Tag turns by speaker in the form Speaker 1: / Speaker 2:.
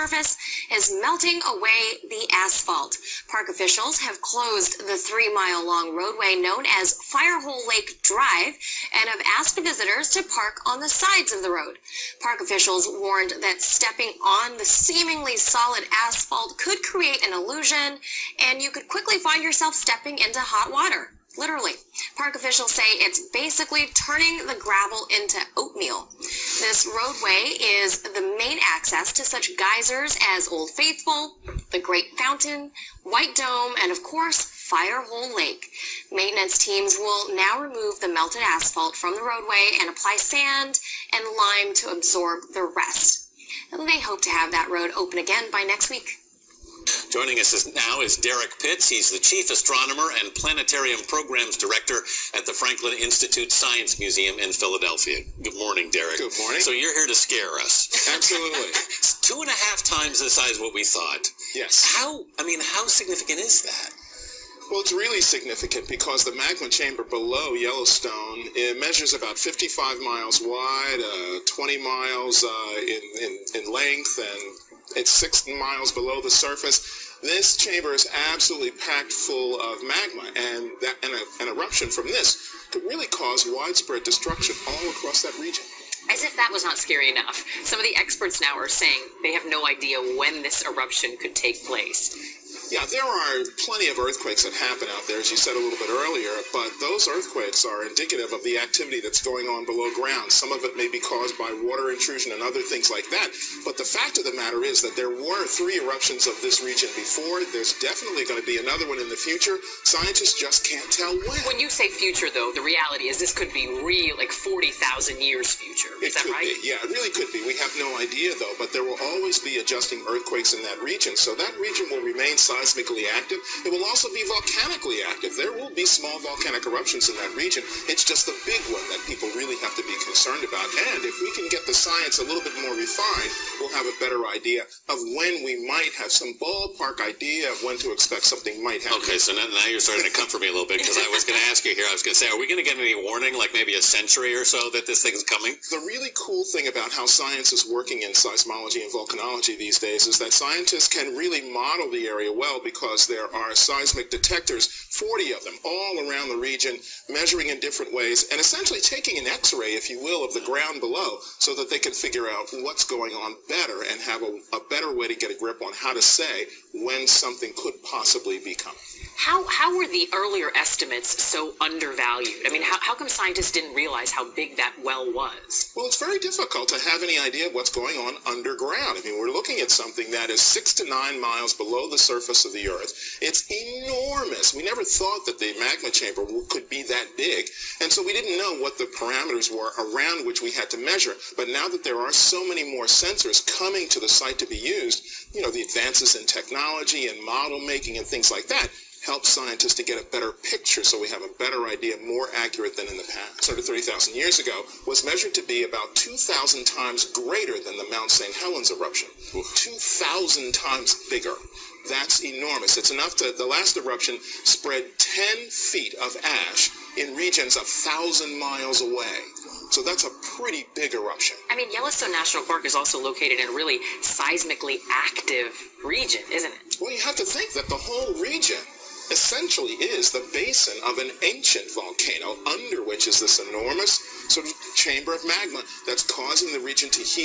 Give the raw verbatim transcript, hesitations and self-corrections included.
Speaker 1: surface is melting away the asphalt. Park officials have closed the three-mile-long roadway known as Firehole Lake Drive and have asked visitors to park on the sides of the road. Park officials warned that stepping on the seemingly solid asphalt could create an illusion, and you could quickly find yourself stepping into hot water. Literally. Park officials say it's basically turning the gravel into oatmeal. This roadway is the main access to such geysers as Old Faithful, the Great Fountain, White Dome, and of course, Firehole Lake. Maintenance teams will now remove the melted asphalt from the roadway and apply sand and lime to absorb the rest. And they hope to have that road open again by next week.
Speaker 2: Joining us now is Derek Pitts. He's the Chief Astronomer and Planetarium Programs Director at the Franklin Institute Science Museum in Philadelphia. Good morning, Derek.
Speaker 3: Good morning.
Speaker 2: So you're here to scare us.
Speaker 3: Absolutely.
Speaker 2: It's two and a half times the size of what we thought.
Speaker 3: Yes.
Speaker 2: How, I mean, how significant is that?
Speaker 3: Well, it's really significant because the magma chamber below Yellowstone, it measures about fifty-five miles wide, uh, twenty miles uh, in, in, in length, and it's six miles below the surface. This chamber is absolutely packed full of magma, and that and a, an eruption from this could really cause widespread destruction all across that region.
Speaker 4: As if that was not scary enough, some of the experts now are saying they have no idea when this eruption could take place.
Speaker 3: Yeah, there are plenty of earthquakes that happen out there, as you said a little bit earlier, but those earthquakes are indicative of the activity that's going on below ground. Some of it may be caused by water intrusion and other things like that, but the fact of the matter is that there were three eruptions of this region before. There's definitely going to be another one in the future. Scientists just can't tell when.
Speaker 4: When you say future, though, the reality is this could be real, like forty thousand years future. Is
Speaker 3: it
Speaker 4: that
Speaker 3: could
Speaker 4: right?
Speaker 3: Be. Yeah, it really could be. We have no idea, though, but there will always be adjusting earthquakes in that region, so that region will remain seismically active. It will also be volcanically active. There will be small volcanic eruptions in that region. It's just the big one that people really have to be concerned about. And if we can get the science a little bit more refined, we'll have a better idea of when we might have some ballpark idea of when to expect something might happen.
Speaker 2: Okay, so now, now you're starting to comfort me a little bit, because I was going to ask you here, I was going to say, are we going to get any warning, like maybe a century or so, that this thing's coming?
Speaker 3: The really cool thing about how science is working in seismology and volcanology these days is that scientists can really model the area well, because there are seismic detectors, forty of them, all around the region, measuring in different ways, and essentially taking an X-ray, if you will, of the ground below, so that they can figure out what's going on better and have a, a better way to get a grip on how to say when something could possibly be coming.
Speaker 4: How how were the earlier estimates so undervalued? I mean, how, how come scientists didn't realize how big that well was?
Speaker 3: Well, it's very difficult to have any idea of what's going on underground. I mean, we're looking at something that is six to nine miles below the surface of the Earth. It's enormous. We never thought that the magma chamber could be that big, and so we didn't know what the parameters were around which we had to measure. But now that there are so many more sensors coming to the site to be used, you know, the advances in technology and model making and things like that help scientists to get a better picture, so we have a better idea, more accurate than in the past. one hundred thirty thousand years ago was measured to be about two thousand times greater than the Mount Saint Helens eruption. two thousand times bigger. That's enormous. It's enough to, the last eruption spread ten feet of ash in regions a thousand miles away. So that's a pretty big eruption.
Speaker 4: I mean, Yellowstone National Park is also located in a really seismically active region, isn't it?
Speaker 3: Well, you have to think that the whole region essentially is the basin of an ancient volcano, under which is this enormous sort of chamber of magma that's causing the region to heat.